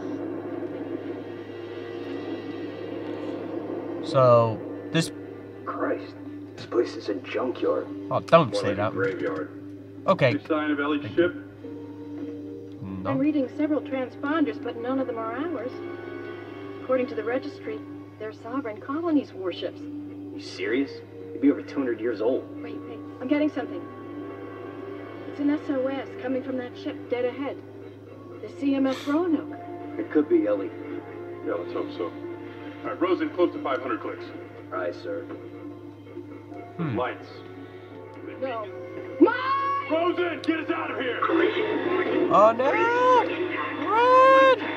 So, this... Christ, this place is a junkyard. Oh, don't More say like a that. graveyard. Okay. Any sign of Ellie's ship? No. I'm reading several transponders, but none of them are ours. According to the registry, they're sovereign colonies' warships. You serious? You'd be over two hundred years old. Wait, wait, I'm getting something. It's an S O S coming from that ship dead ahead. The C M S Roanoke. It could be Ellie. Yeah, let's hope so. All right, Rosen, close to five hundred clicks. Aye, sir. Hmm. Lights. No. Rosen, get us out of here! Oh no! Run!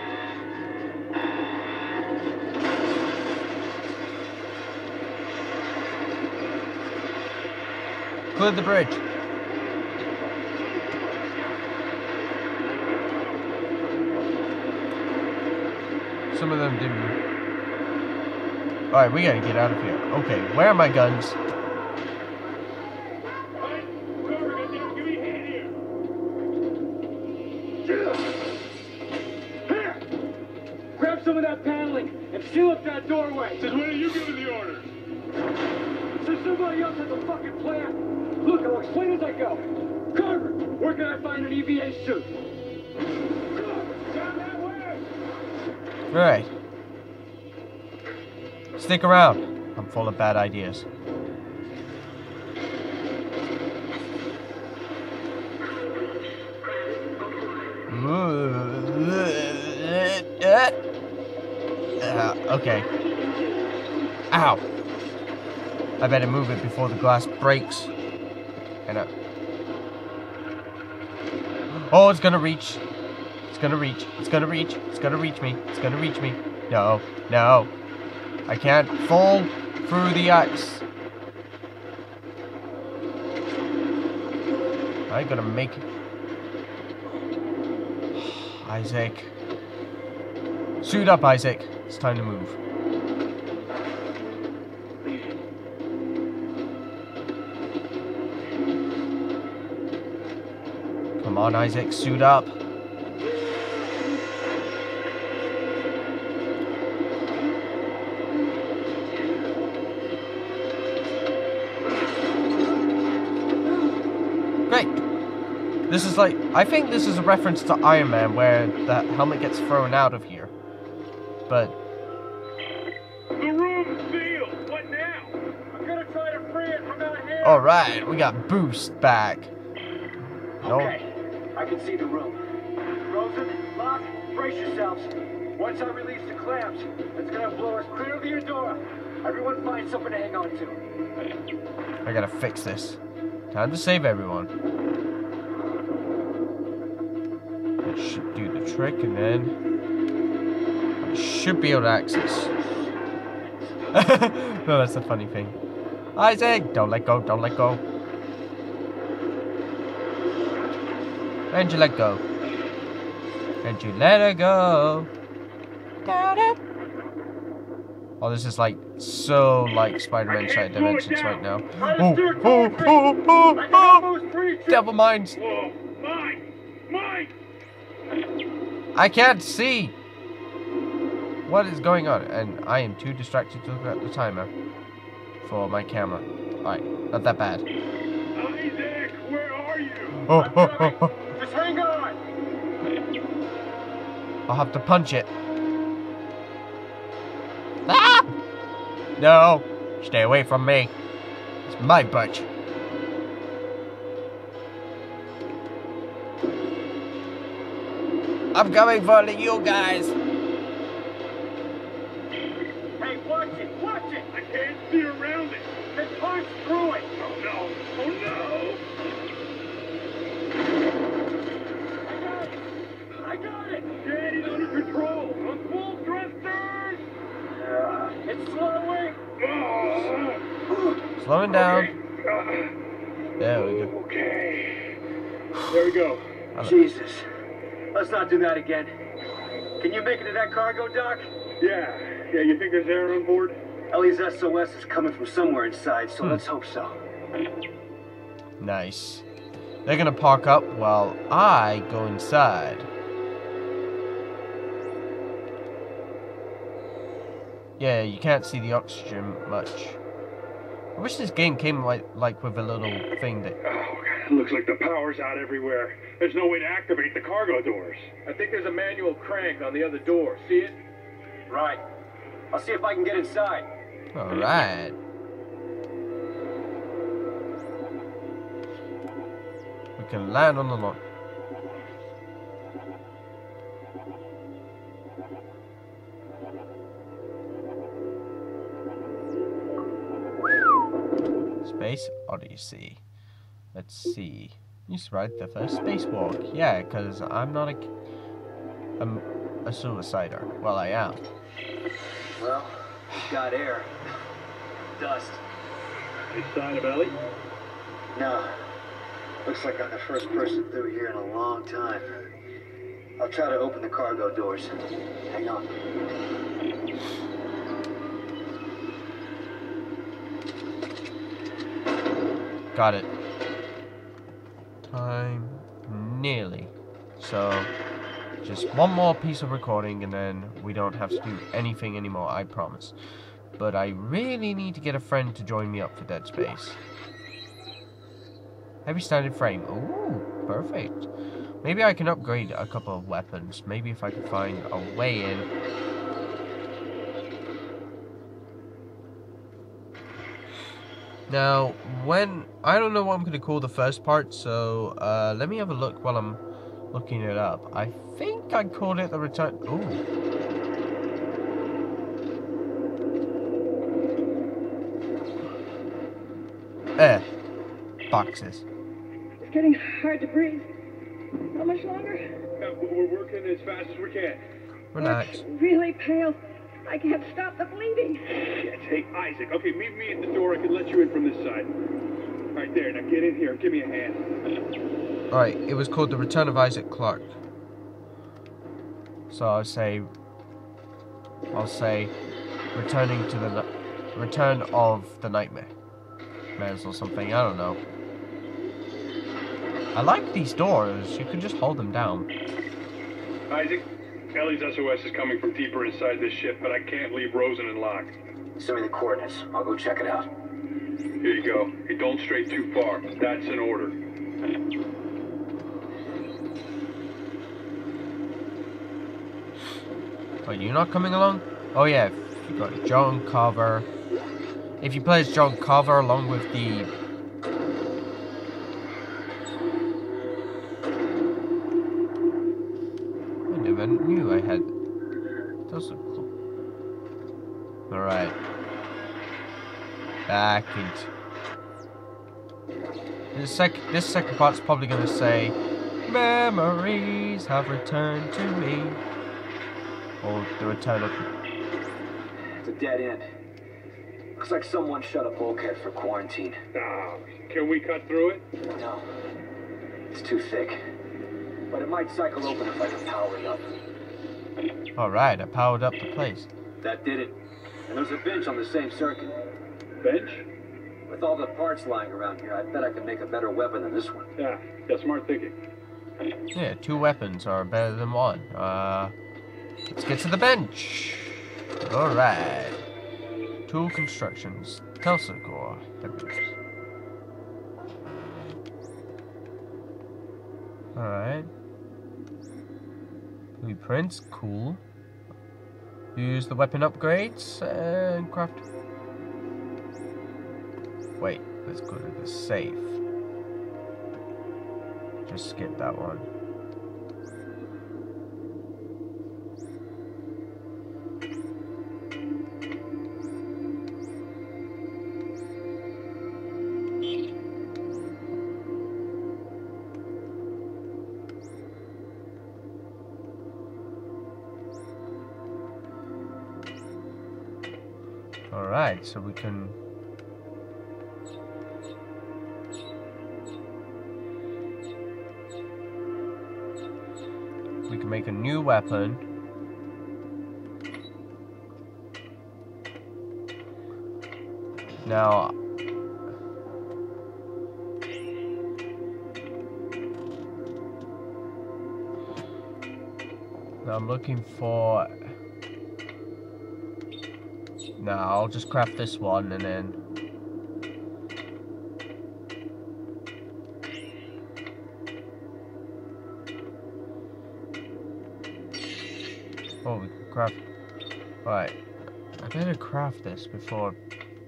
Clear the bridge. Some of them didn't. Alright, we gotta get out of here. Okay, where are my guns? Here! Grab some of that paneling and seal up that doorway. Since when are you giving the orders? So somebody else has a fucking plan. Look, I'll explain as I go. Carver, where can I find an E V A suit? Down that way! Alright. Stick around. I'm full of bad ideas. Uh, okay. Ow. I better move it before the glass breaks. And uh, oh, it's gonna reach. It's gonna reach. It's gonna reach. It's gonna reach me. It's gonna reach me. No. No. I can't fall through the ice. I'm gonna make it. Isaac. Suit up, Isaac. It's time to move. Come on, Isaac. Suit up. Great. This is like, I think this is a reference to Iron Man where the helmet gets thrown out of here. But The room's sealed. What now? I'm gonna try to free it from out here. alright, we got Boost back. No. Okay, I can see the room. Rosen, Locke, brace yourselves. Once I release the clamps, it's gonna blow us clear of the Eudora. Everyone find something to hang on to. I gotta fix this. Time to save everyone. That should do the trick, and then I should be able to access. No, that's the funny thing. Isaac, don't let go, don't let go. And you let go. And you let her go. Da-da. Oh, this is like so like Spider-Man side dimensions right now. Oh, oh, oh, oh, oh! Devil minds. Whoa, mine, mine. I can't see. What is going on? And I am too distracted to look at the timer for my camera. Alright, not that bad. Isaac, where are you? Oh, oh, oh, oh. Just hang on. I'll have to punch it. Ah! No, stay away from me. It's my bunch. I'm coming for you guys. Hey, watch it, watch it. I can't see around it. Then punch through it. Oh no, oh no. I got it. Dad, he's under control. On full thrusters. Uh, it's slowing. Oh. Slowing down. Okay. Uh, There we go. okay. There we go. Jesus. Let's not do that again. Can you make it to that cargo dock? Yeah. Yeah, you think there's air on board? Ellie's S O S is coming from somewhere inside, so Hmm. let's hope so. Nice. They're gonna park up while I go inside. Yeah, you can't see the oxygen much. I wish this game came like like with a little thing that. Oh, God, it looks like the power's out everywhere. There's no way to activate the cargo doors. I think there's a manual crank on the other door. See it? Right. I'll see if I can get inside. All right. We can land on the lawn. Space Odyssey. Let's see. You survived the first spacewalk. Yeah, because I'm not a, I'm a suicider. Well, I am. Well, we've got air. Dust. Any sign of Ellie? No. Looks like I'm the first person through here in a long time. I'll try to open the cargo doors. Hang on. Got it. Time nearly. So, just one more piece of recording and then we don't have to do anything anymore, I promise. But I really need to get a friend to join me up for Dead Space. Heavy standard frame. Ooh, perfect. Maybe I can upgrade a couple of weapons. Maybe if I can find a way in. Now, when... I don't know what I'm going to call the first part, so uh, let me have a look while I'm looking it up. I think I called it the return... Ooh. Eh. Boxes. It's getting hard to breathe. How much longer? Uh, we're working as fast as we can. Relax. I'm really pale. I can't stop the bleeding. Shit. Hey, Isaac. Okay, meet me at the door. I can let you in from this side. Right there. Now get in here. Give me a hand. Alright, it was called The Return of Issac Clarke. So I'll say... I'll say... Returning to the... Return of the Nightmare. Mares or something. I don't know. I like these doors. You can just hold them down. Isaac, Ellie's S O S is coming from deeper inside this ship, but I can't leave Rosen and Locke. Send me the coordinates. I'll go check it out. Here you go. Hey, don't stray too far. That's an order. Wait, you're not coming along? Oh yeah, you got John Carver. If you play as John Carver along with the... I never knew I had... Those are cool. Alright. Back into... This, sec this second part's probably going to say... Memories have returned to me. Or the return of... It's a dead end. Looks like someone shut a bulkhead for quarantine. Oh, can we cut through it? No. It's too thick. But it might cycle open if I can power it up. Alright, I powered up the place. That did it. And there's a bench on the same circuit. Bench? With all the parts lying around here, I bet I can make a better weapon than this one. Yeah, yeah, smart thinking. Yeah, two weapons are better than one. Uh, let's get to the bench. Alright. Tool constructions. Tulsa core. Alright. Blueprints, cool. Use the weapon upgrades and craft. Wait, let's go to the safe. Just skip that one. Alright, so we can we can make a new weapon. Now now I'm looking for Now I'll just craft this one and then oh, we can craft. Right, I better craft this before.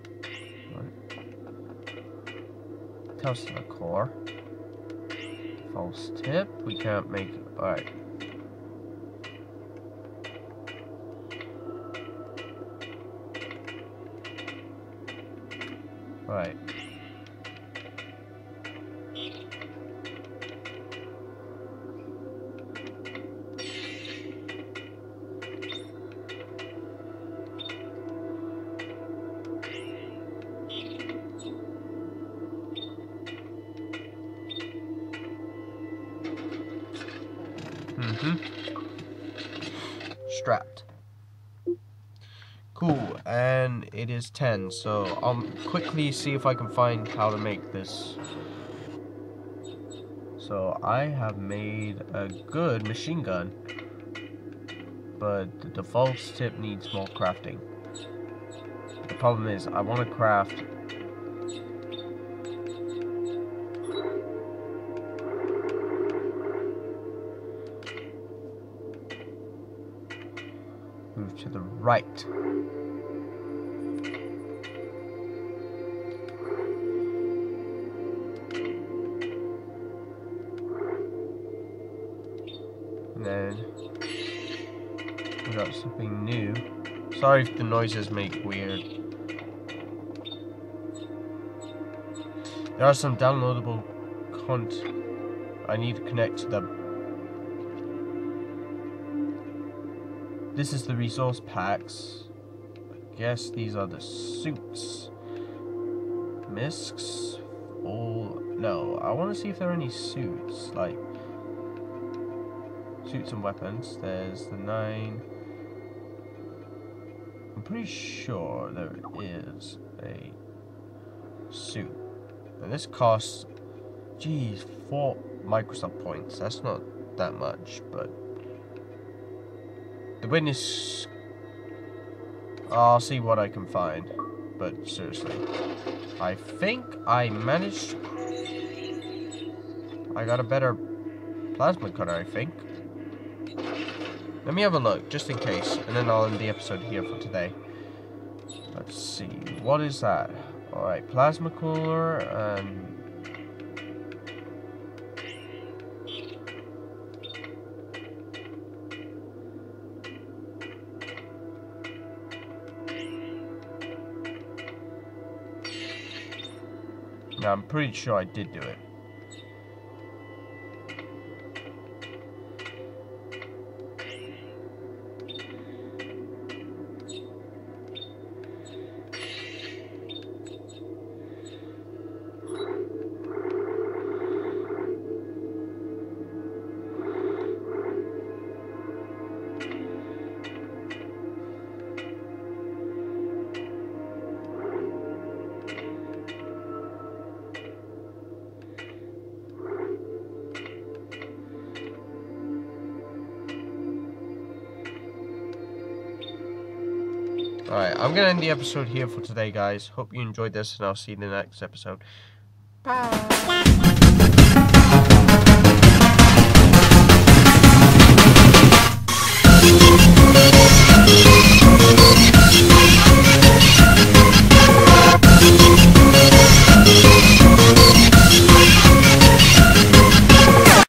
Tesla core. False tip. We can't make. All right. Right. Mm-hmm. Strapped. Cool, and it is ten, so I'll quickly see if I can find how to make this. So I have made a good machine gun, but the false tip needs more crafting. The problem is I want to craft move to the right. And then we got something new. Sorry if the noises make weird. There are some downloadable content. I need to connect to the. This is the resource packs. I guess these are the suits. Misks. All no. I want to see if there are any suits like. Suits and weapons. There's the nine. I'm pretty sure there is a suit. And this costs, geez, four Microsoft points. That's not that much, but the witness. I'll see what I can find. But seriously, I think I managed. I got a better plasma cutter, I think. Let me have a look, just in case, and then I'll end the episode here for today. Let's see, what is that? Alright, plasma cooler, and... No, I'm pretty sure I did do it. Alright, I'm gonna end the episode here for today, guys. Hope you enjoyed this, and I'll see you in the next episode. Bye!